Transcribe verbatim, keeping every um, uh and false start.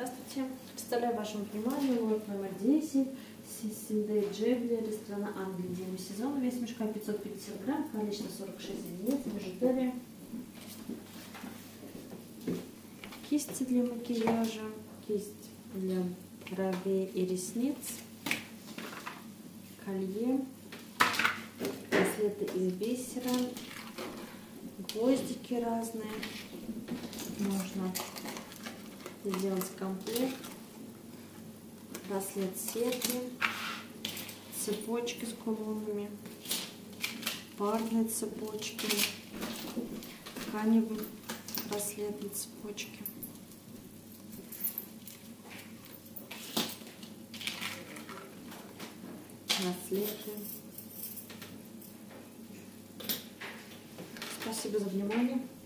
Здравствуйте! Представляю вашему вниманию лот номер десять Синдей Джевелери, страна Англии, зимний сезон, вес мешка пятьсот пятьдесят грамм, количество сорок шесть единиц, бижутерия, кисти для макияжа, кисть для бровей и ресниц, колье, браслеты из бисера, гвоздики разные. Можно сделать комплект, браслет серьги, цепочки с кулонами, парные цепочки, тканевые браслетные цепочки. Браслеты. Спасибо за внимание.